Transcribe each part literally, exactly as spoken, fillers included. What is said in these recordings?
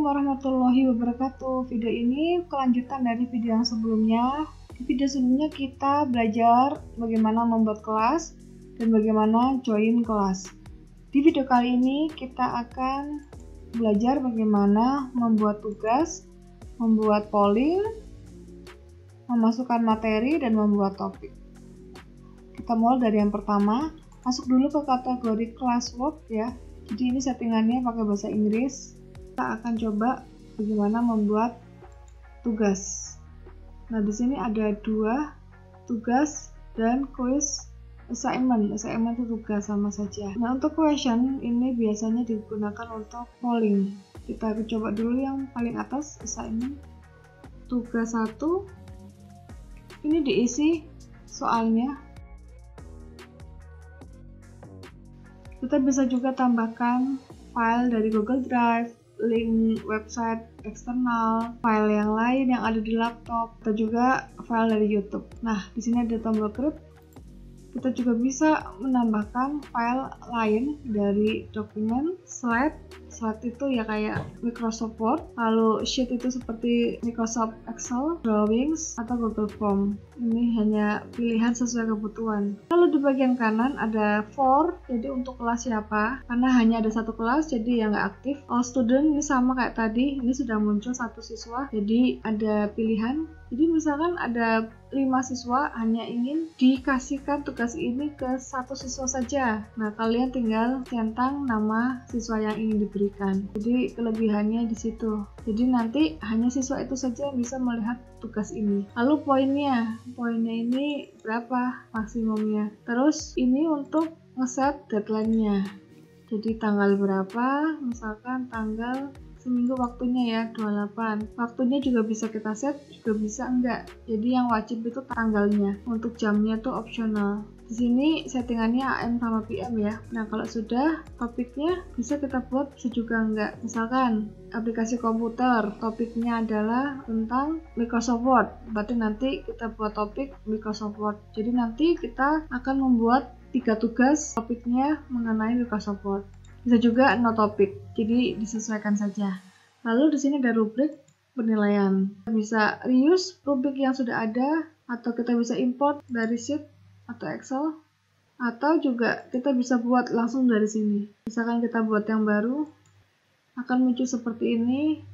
Assalamualaikum warahmatullahi wabarakatuh. Video ini kelanjutan dari video yang sebelumnya. Di video sebelumnya kita belajar bagaimana membuat kelas dan bagaimana join kelas. Di video kali ini kita akan belajar bagaimana membuat tugas, membuat polling, memasukkan materi, dan membuat topik. Kita mulai dari yang pertama. Masuk dulu ke kategori classwork ya. Jadi ini settingannya pakai bahasa Inggris. Kita akan coba bagaimana membuat tugas. Nah, di sini ada dua, tugas dan quiz assignment. Assignment itu tugas sama saja. Nah, untuk question ini biasanya digunakan untuk polling. Kita coba dulu yang paling atas, assignment. Tugas satu. Ini diisi soalnya. Kita bisa juga tambahkan file dari Google Drive, link website eksternal, file yang lain yang ada di laptop, atau juga file dari YouTube. Nah, di sini ada tombol create. Kita juga bisa menambahkan file lain dari dokumen, slide. Slide itu ya kayak Microsoft Word, lalu sheet itu seperti Microsoft Excel, Drawings, atau Google Form. Ini hanya pilihan sesuai kebutuhan. Lalu di bagian kanan ada for, jadi untuk kelas siapa? Karena hanya ada satu kelas, jadi yang nggak aktif. All student ini sama kayak tadi, ini sudah muncul satu siswa, jadi ada pilihan. Jadi misalkan ada lima siswa hanya ingin dikasihkan tugas ini ke satu siswa saja. Nah, kalian tinggal centang nama siswa yang ingin diberikan. Jadi kelebihannya di situ. Jadi nanti hanya siswa itu saja yang bisa melihat tugas ini. Lalu poinnya, poinnya ini berapa maksimumnya. Terus ini untuk ngeset deadline-nya. Jadi tanggal berapa, misalkan tanggal seminggu waktunya ya, dua puluh delapan. Waktunya juga bisa kita set, juga bisa enggak. Jadi yang wajib itu tanggalnya. Untuk jamnya tuh opsional. Di sini settingannya A M sama P M ya. Nah, kalau sudah topiknya bisa kita buat, bisa juga enggak. Misalkan aplikasi komputer, topiknya adalah tentang Microsoft Word. Berarti nanti kita buat topik Microsoft Word. Jadi nanti kita akan membuat tiga tugas topiknya mengenai Microsoft Word. Bisa juga no topik, jadi disesuaikan saja. Lalu di sini ada rubrik penilaian. Bisa reuse rubrik yang sudah ada, atau kita bisa import dari sheet atau Excel, atau juga kita bisa buat langsung dari sini. Misalkan kita buat yang baru, akan muncul seperti ini.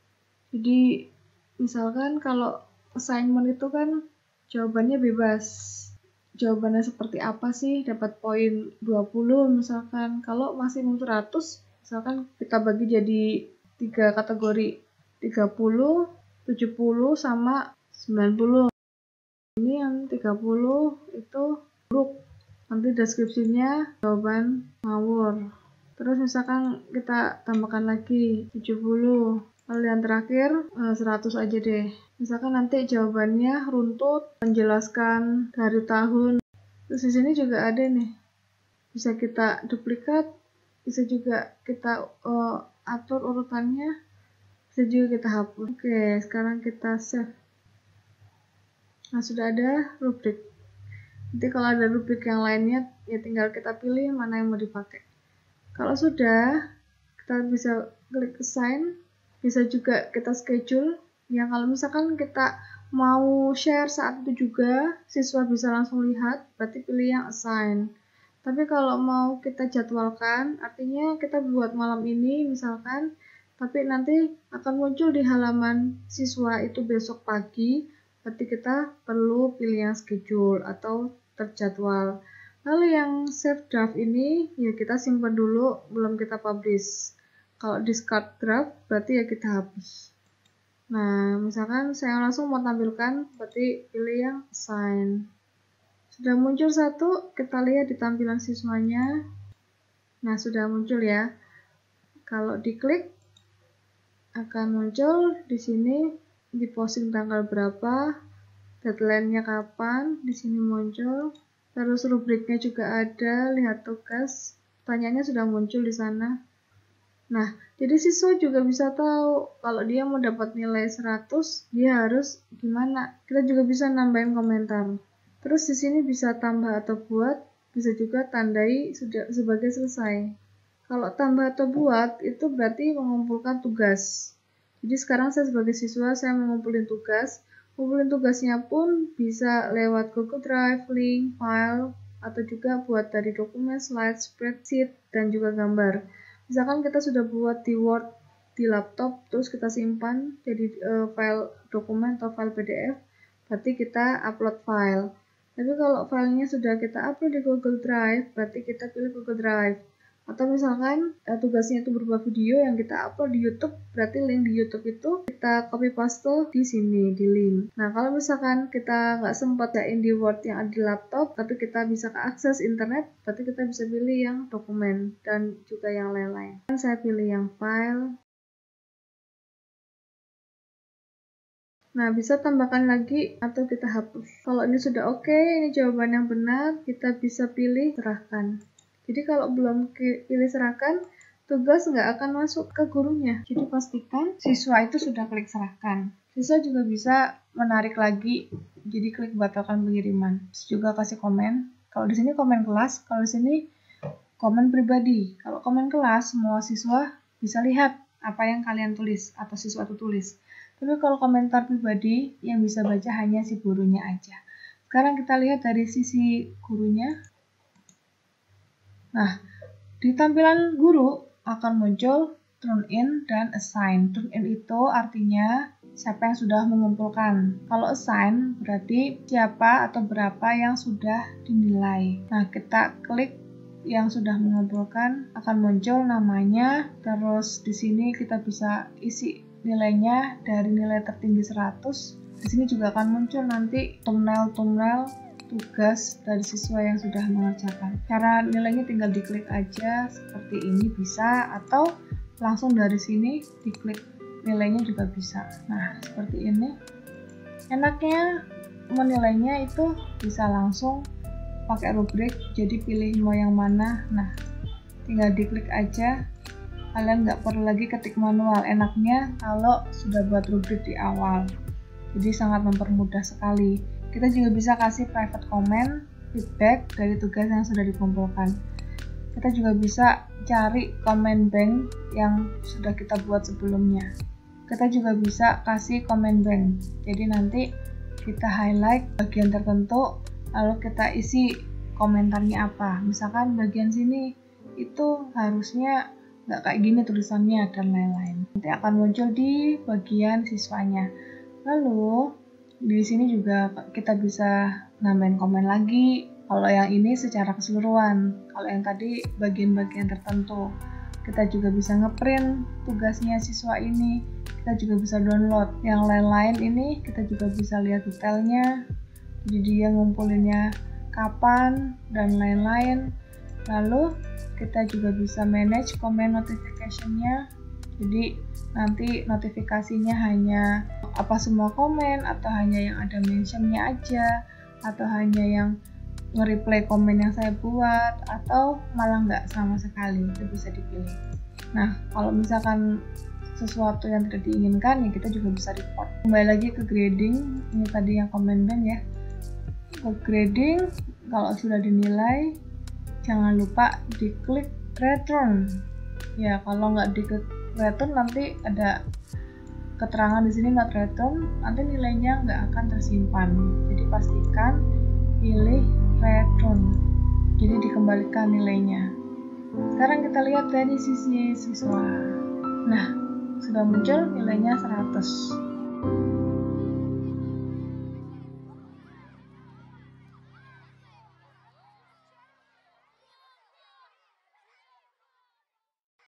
Jadi misalkan kalau assignment itu kan jawabannya bebas. Jawabannya seperti apa sih, dapat poin dua puluh misalkan. Kalau maksimum seratus, misalkan kita bagi jadi tiga kategori, tiga puluh, tujuh puluh, sama sembilan puluh. Ini yang tiga puluh itu buruk, nanti deskripsinya jawaban ngawur. Terus misalkan kita tambahkan lagi tujuh puluh, lalu yang terakhir seratus aja deh. Misalkan nanti jawabannya runtut, menjelaskan dari tahun. Terus di sini juga ada nih, bisa kita duplikat, bisa juga kita uh, atur urutannya, bisa juga kita hapus. Oke, sekarang kita save. Nah, sudah ada rubrik. Nanti kalau ada rubrik yang lainnya, ya tinggal kita pilih mana yang mau dipakai. Kalau sudah, kita bisa klik assign, bisa juga kita schedule. Ya, kalau misalkan kita mau share saat itu juga, siswa bisa langsung lihat, berarti pilih yang assign. Tapi kalau mau kita jadwalkan, artinya kita buat malam ini misalkan, tapi nanti akan muncul di halaman siswa itu besok pagi, berarti kita perlu pilih yang schedule atau terjadwal. Lalu yang save draft ini, ya kita simpan dulu, belum kita publish. Kalau discard draft, berarti ya kita hapus. Nah, misalkan saya langsung mau tampilkan, berarti pilih yang assign. Sudah muncul satu, kita lihat di tampilan siswanya. Nah, sudah muncul ya. Kalau diklik, akan muncul di sini, di posting tanggal berapa, deadline-nya kapan, di sini muncul. Terus rubriknya juga ada, lihat tugas, pertanyaannya sudah muncul di sana. Nah, jadi siswa juga bisa tahu kalau dia mau dapat nilai seratus, dia harus gimana. Kita juga bisa nambahin komentar. Terus di sini bisa tambah atau buat, bisa juga tandai sudah sebagai selesai. Kalau tambah atau buat itu berarti mengumpulkan tugas. Jadi sekarang saya sebagai siswa, saya mau ngumpulin tugas. Ngumpulin tugasnya pun bisa lewat Google Drive, link, file, atau juga buat dari dokumen, slide, spreadsheet, dan juga gambar. Misalkan kita sudah buat di Word di laptop, terus kita simpan jadi uh, file dokumen atau file P D F, berarti kita upload file. Tapi kalau filenya sudah kita upload di Google Drive, berarti kita pilih Google Drive. Atau misalkan eh, tugasnya itu berupa video yang kita upload di YouTube, berarti link di YouTube itu kita copy paste di sini, di link. Nah, kalau misalkan kita nggak sempat yain di Word yang ada di laptop, tapi kita bisa akses internet, berarti kita bisa pilih yang dokumen dan juga yang lain-lain. Dan saya pilih yang file. Nah, bisa tambahkan lagi atau kita hapus. Kalau ini sudah oke, okay, ini jawaban yang benar, kita bisa pilih serahkan. Jadi kalau belum pilih serahkan, tugas nggak akan masuk ke gurunya. Jadi pastikan siswa itu sudah klik serahkan. Siswa juga bisa menarik lagi, jadi klik batalkan pengiriman. Terus juga kasih komen. Kalau di sini komen kelas, kalau di sini komen pribadi. Kalau komen kelas, semua siswa bisa lihat apa yang kalian tulis atau siswa itu tulis. Tapi kalau komentar pribadi, yang bisa baca hanya si gurunya aja. Sekarang kita lihat dari sisi gurunya. Nah, di tampilan guru akan muncul turn in dan assign. Turn in itu artinya siapa yang sudah mengumpulkan. Kalau assign berarti siapa atau berapa yang sudah dinilai. Nah, kita klik yang sudah mengumpulkan, akan muncul namanya. Terus di sini kita bisa isi nilainya dari nilai tertinggi seratus. Di sini juga akan muncul nanti thumbnail-thumbnail tugas dari siswa yang sudah mengerjakan. Cara nilainya tinggal diklik aja seperti ini bisa, atau langsung dari sini diklik nilainya juga bisa. Nah, seperti ini. Enaknya menilainya itu bisa langsung pakai rubrik, jadi pilih mau yang mana. Nah, tinggal diklik aja. Kalian nggak perlu lagi ketik manual. Enaknya kalau sudah buat rubrik di awal. Jadi sangat mempermudah sekali. Kita juga bisa kasih private comment, feedback dari tugas yang sudah dikumpulkan. Kita juga bisa cari comment bank yang sudah kita buat sebelumnya. Kita juga bisa kasih comment bank. Jadi nanti kita highlight bagian tertentu, lalu kita isi komentarnya apa. Misalkan bagian sini itu harusnya nggak kayak gini tulisannya dan lain-lain. Nanti akan muncul di bagian siswanya. Lalu di sini juga kita bisa nambahin komen lagi. Kalau yang ini secara keseluruhan, kalau yang tadi bagian-bagian tertentu. Kita juga bisa ngeprint tugasnya siswa ini. Kita juga bisa download. Yang lain-lain ini kita juga bisa lihat detailnya. Jadi dia ngumpulinnya kapan dan lain-lain. Lalu kita juga bisa manage comment notification-nya. Jadi nanti notifikasinya hanya apa semua komen, atau hanya yang ada mention-nya aja, atau hanya yang nge-reply komen yang saya buat, atau malah nggak sama sekali. Itu bisa dipilih. Nah, kalau misalkan sesuatu yang tidak diinginkan, ya kita juga bisa report. Kembali lagi ke grading, ini tadi yang komen bank ya. Ke grading, kalau sudah dinilai, jangan lupa diklik return. Ya, kalau nggak diklik return nanti ada keterangan di sini not return, nanti nilainya nggak akan tersimpan. Jadi pastikan pilih return, jadi dikembalikan nilainya. Sekarang kita lihat dari sisi siswa. Nah, sudah muncul nilainya seratus.